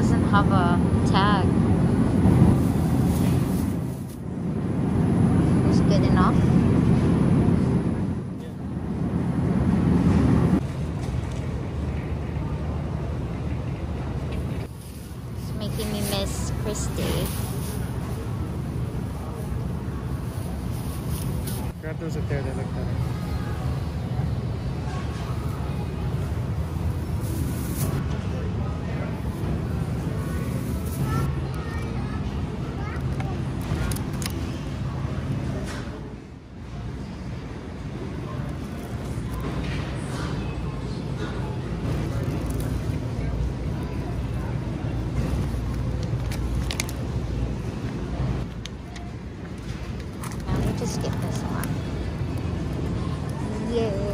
doesn't have a tag. Is good enough? It's making me miss Christy. Grab those up there, they look better. Just get this one. Yay.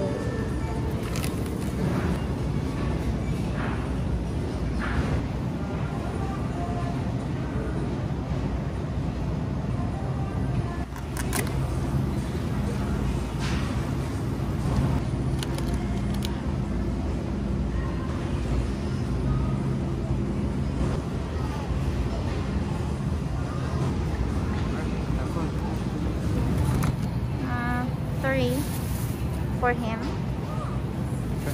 For him. Okay.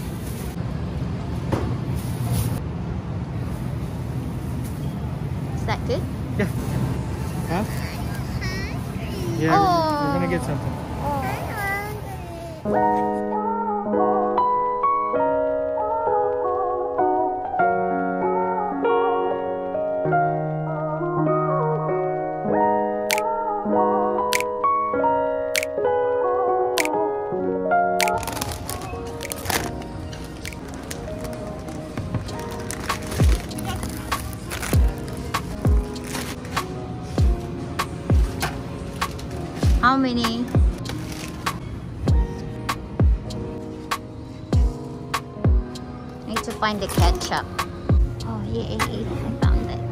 Is that good? Yeah. Huh? Yeah, Oh. we're gonna get something. How many? Need to find the ketchup. Oh, yay, I found it.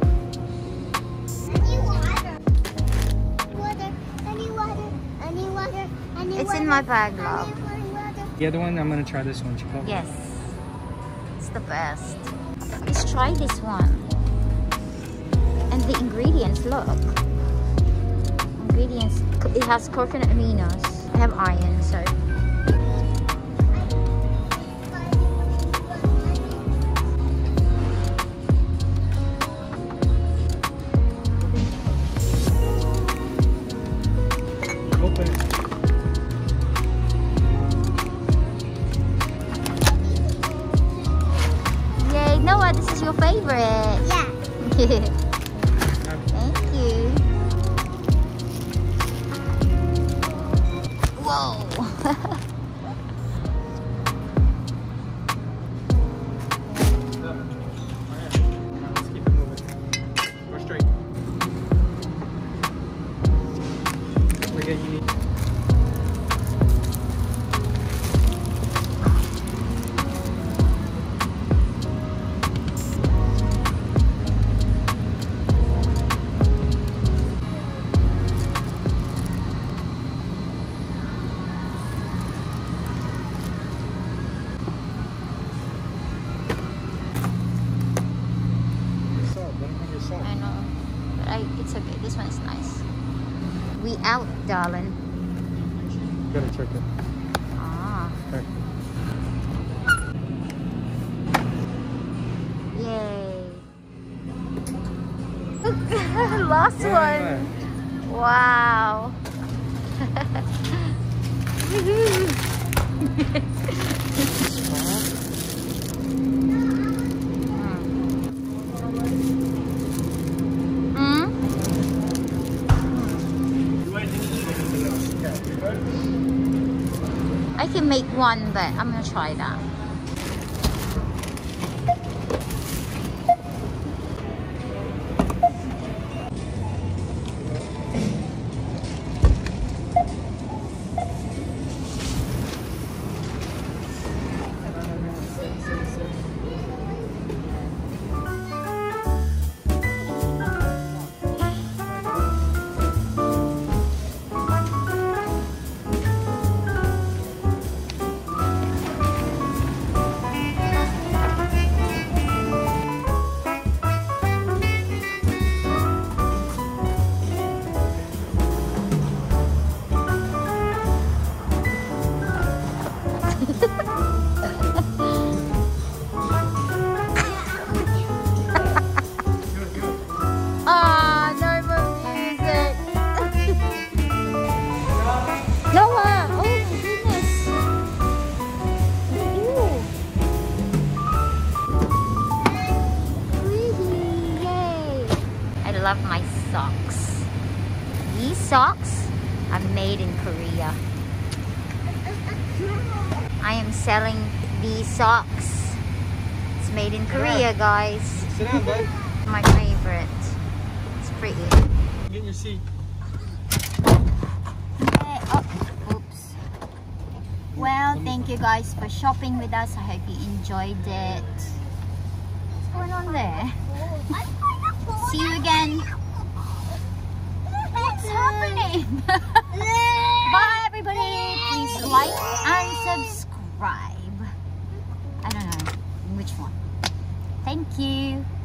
Any water? Water, any water, any water, any It's water, in my bag, love. any water. The other one, I'm gonna try this one, Chico. Yes, it's the best. Let's try this one. And the ingredients, look. Ingredients, it has coconut aminos. I have iron, so. Open it. Yay, Noah, this is your favorite. Yeah. Thank you. Whoa. Let's keep it moving. Go straight. Forget you need. I know, but it's okay. This one is nice. We out, darling. Gotta check it. Ah, Okay. yay! Last one. Wow. I can make one, but I'm gonna try that. love my socks. These socks are made in Korea. I am selling these socks. It's made in Korea, guys. Sit down, bud. My favorite. It's pretty. Get in your seat. Oh, oops. Well, thank you guys for shopping with us. I hope you enjoyed it. What's going on there? See you again. What's happening? Bye, everybody. Please like and subscribe. I don't know which one. Thank you.